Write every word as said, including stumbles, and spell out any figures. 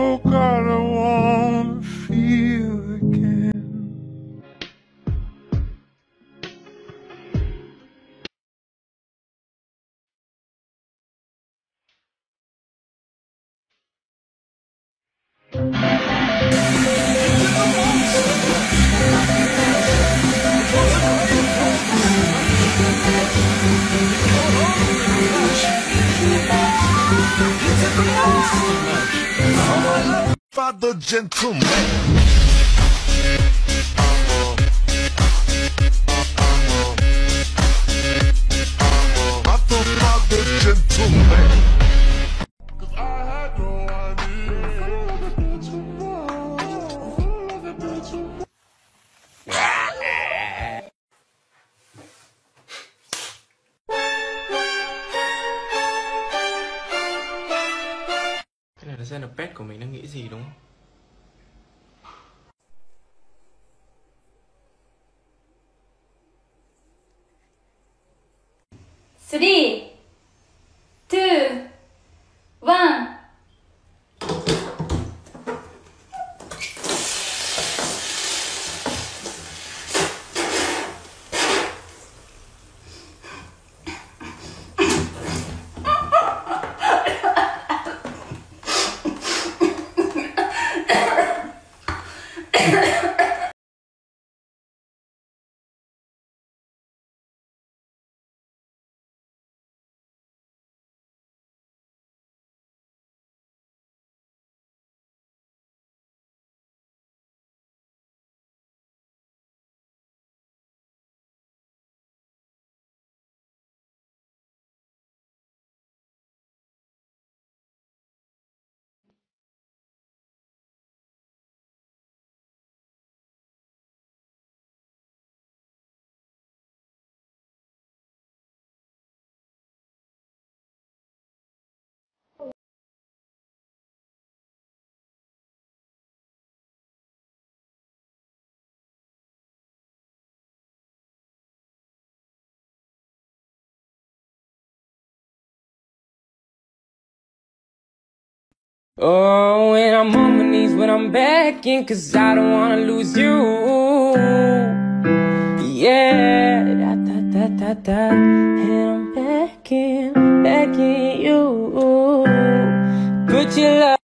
Oh God, I wanna feel again. Father gentleman. Cái này là xem là pet của mình đang nghĩ gì đúng không? Three, two, one. Oh, and I'm on my knees when I'm begging, 'cause I don't wanna lose you. Yeah, da da da da da. And I'm begging, begging you. Put your love